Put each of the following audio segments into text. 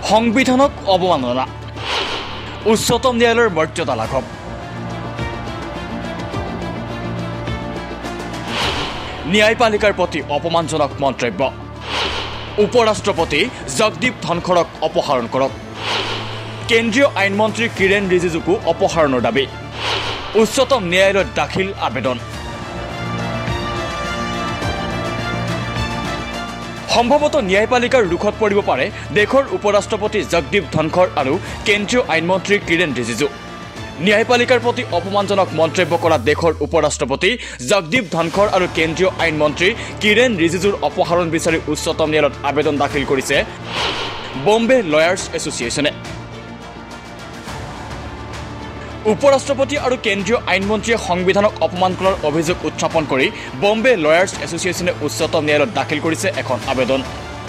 সংবিধানক অবমাননা উচ্চতম ন্যায়ালয়ৰ মৰ্যাদা লাঘৱ ন্যায়পালিকাৰ প্ৰতি অপমানজনক মন্তব্য উপৰাষ্ট্ৰপতি জগদীপ ধনখড়ক অপসাৰণ কৰক কেন্দ্ৰীয় আইনমন্ত্ৰী কিৰেণ ৰিজিজুকো অপসাৰণৰ দাবী উচ্চতম ন্যায়ালয়ত দাখিল আবেদন সম্ভৱত ন্যায়পালিকাৰ ৰুখত পৰিব পাৰে দেশৰ উপৰাষ্ট্ৰপতি জগদীপ ধনখড় আৰু কেন্দ্ৰীয় আইনমন্ত্ৰী কিৰেণ ৰিজিজু ন্যায়পালিকাৰ প্ৰতি অপমানজনক মন্তব্য কৰা দেশৰ উপৰাষ্ট্ৰপতি জগদীপ ধনখড় আৰু কেন্দ্ৰীয় আইনমন্ত্ৰী কিৰেণ ৰিজিজুৰ অপসাৰণ বিচাৰি উচ্চতম ন্যায়ালয়ত আবেদন দাখিল কৰিছে বম্বে লয়াৰ্ছ এছ'চিয়েশ্যনে উপৰাষ্ট্ৰপতি আৰু কেন্দ্ৰীয় আইনমন্ত্ৰীয়ে সংবিধানক অপমান কৰাৰ অভিযোগ উত্থাপন কৰি বম্বে লয়াৰ্ছ এছ'চিয়েশ্যনে উচ্চতম ন্যায়ালয়ত দাখিল কৰিছে এখন আবেদন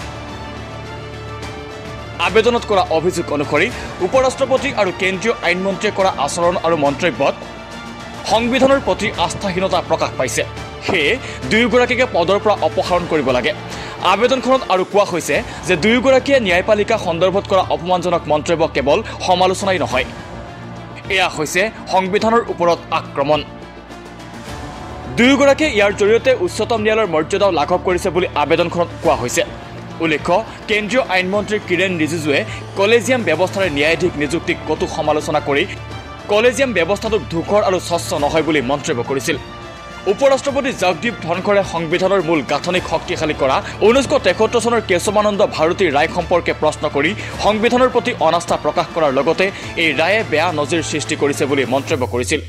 আবেদনত কৰা অভিযোগ অনুসৰি উপৰাষ্ট্ৰপতি আৰু কেন্দ্ৰীয় আইনমন্ত্ৰীয়ে কৰা আচৰণ আৰু মন্তব্যত সংবিধানৰ প্ৰতি আস্থাহীনতা প্ৰকাশ পাইছে সেয়ে দুয়োগৰাকীকে পদৰ পৰা অপসাৰণ কৰিব লাগে আবেদনখনত আৰু কোৱা হৈছে যে দুয়োগৰাকীয়ে ন্যায়পালিকা সন্দৰ্ভত কৰা অপমানজনক মন্তব্য কেৱল সমালোচনাই নহয় এয়া হৈছে সংবিধানৰ ওপৰত আক্ৰমণ দুয়োগৰাকীয়ে ইয়াৰ জৰিয়তে উচ্চতম ন্যায়ালয়ৰ মৰ্যাদাও লাঘৱ কৰিছে বুলি আবেদনখনত কোৱা হৈছে উল্লেখ্য কেন্দ্ৰীয় আইনমন্ত্ৰী কিৰেণ ৰিজিজুৱে কলেজিয়াম ব্যৱস্থাৰে ন্যায়াধীশ নিযুক্তিক কটু সমালোচনা কৰি কলেজিয়াম ব্যৱস্থাটোক ধূসৰ আৰু স্বচ্ছ নহয় বুলি মন্তব্য কৰিছিল উপৰাষ্ট্ৰপতি জগদীপ ধনখড়ে সংবিধানৰ মূল গাঁথনিক শক্তিশালী কৰা 1973 চনৰ কেশৱানন্দ ভাৰতীৰ ৰায় সম্পৰ্কে প্ৰশ্ন কৰি সংবিধানৰ প্ৰতি অনাস্থা প্ৰকাশ কৰাৰ লগতে এই ৰায়ে বেয়া নজিৰ সৃষ্টি কৰিছে বুলি মন্তব্য কৰিছিল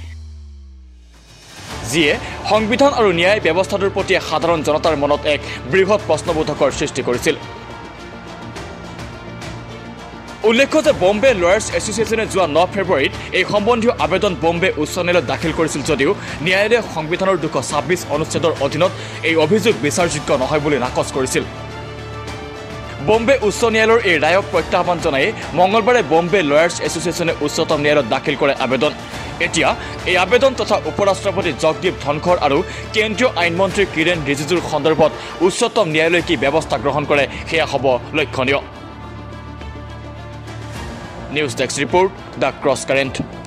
যিয়ে সংবিধান আৰু ন্যায় ব্যৱস্থাটোৰ প্ৰতি সাধাৰণ জনতাৰ মনত এক বৃহৎ প্ৰশ্নবোধকৰ সৃষ্টি কৰিছিল উল্লেখ্য যে বম্বে লয়াৰ্ছ এছ'চিয়েশ্যনে যোৱা 9 ফেব্ৰুৱাৰীত এই সম্বন্ধীয় আবেদন বম্বে উচ্চ ন্যায়ালয়ত দাখিল কৰিছিল যদিও ন্যায়ালয়ে সংবিধানৰ 226 অনুচ্ছেদৰ অধীনত এই অভিযোগ বিচাৰযোগ্য নহয় বুলি নাকচ কৰিছিল বম্বে উচ্চ ন্যায়ালয়ৰ এই ৰায়ক প্ৰত্যাহ্বান জনাই মঙলবাৰে বম্বে লয়াৰ্ছ এছ'চিয়েশ্যনে উচ্চতম ন্যায়ালয়ত দাখিল কৰে আবেদন এতিয়া এই আবেদন তথা উপৰাষ্ট্ৰপতি জগদীপ ধনখড় আৰু কেন্দ্ৰীয় আইনমন্ত্ৰী কিৰেণ ৰিজিজুৰ সন্দৰ্ভত উচ্চতম ন্যায়ালয়ে কি ব্যৱস্থা গ্ৰহণ কৰে সেয়া হ'ব লক্ষণীয় news desk report the cross current